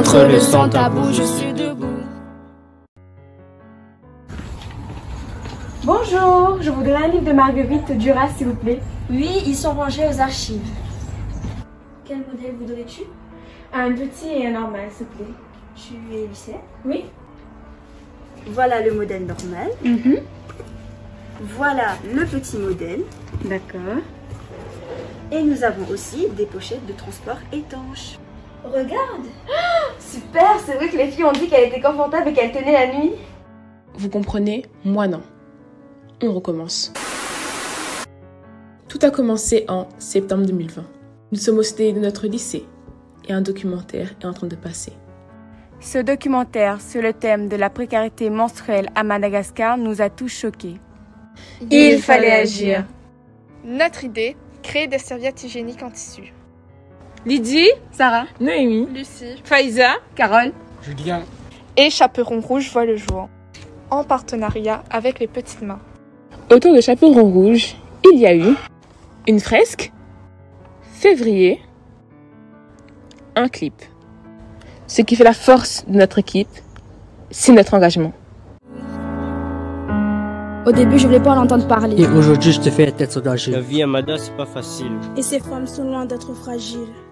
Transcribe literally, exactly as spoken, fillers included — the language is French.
Contre le sans-tabou, je suis debout. Bonjour, je voudrais un livre de Marguerite Duras, s'il vous plaît. Oui, ils sont rangés aux archives. Quel modèle voudrais-tu? Un petit et un normal, s'il vous plaît. Tu es lycéenne? Oui. Voilà le modèle normal. Mm-hmm. Voilà le petit modèle. D'accord. Et nous avons aussi des pochettes de transport étanches. Regarde! Oh, super, c'est vrai que les filles ont dit qu'elle était confortable et qu'elle tenait la nuit. Vous comprenez? Moi non. On recommence. Tout a commencé en septembre deux mille vingt. Nous sommes au C D I de notre lycée et un documentaire est en train de passer. Ce documentaire sur le thème de la précarité menstruelle à Madagascar nous a tous choqués. Il fallait agir. Notre idée, créer des serviettes hygiéniques en tissu. Lydie, Sarah, Noémie, Lucie, Faiza, Carole, Julien et Chaperon Rouge voit le jour, en partenariat avec les Petites Mains. Autour de Chaperon Rouge, il y a eu une fresque, février, un clip. Ce qui fait la force de notre équipe, c'est notre engagement. Au début, je voulais pas en entendre parler. Et aujourd'hui, je te fais la tête soulagée. La vie à Mada, c'est pas facile. Et ces femmes sont loin d'être fragiles.